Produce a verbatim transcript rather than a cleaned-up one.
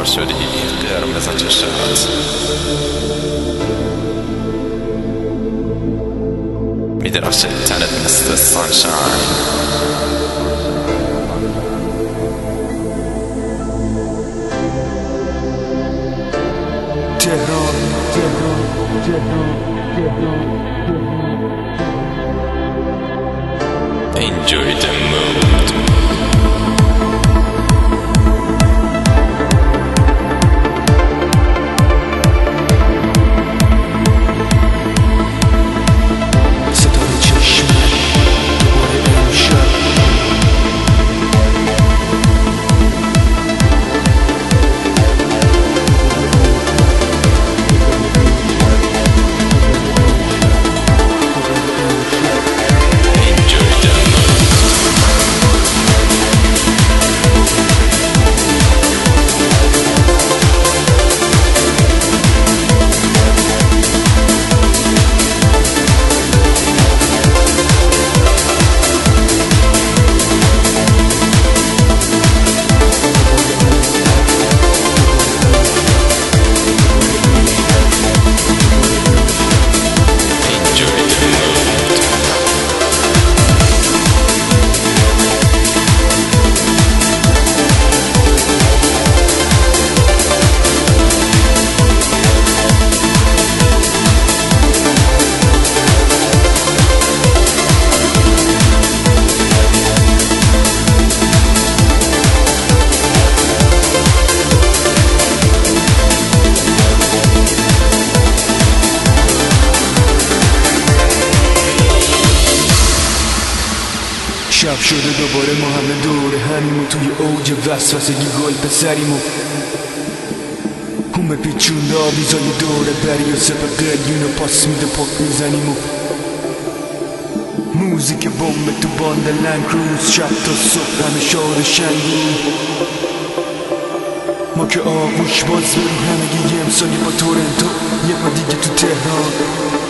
پار شدی قرمز چشات، میدرخشه تنت مثل سانشاین. تهران تهران تهران تهران Enjoy the mood. ستاره چشم دوباره امشب شب شده دوباره ما همه دور همیم توی اوج وسوسگی گل پسریم همه پیچونده آویزای دوره بری و سپ قلیون و پاس میده پاک میزنیم و موزیک بوم تو باند لنگ روز شب تا صبح همه شاد شنگیم ما که آغوش باز بریم همگی یه امسالی با تورنتو یه پا دیگه تو تهران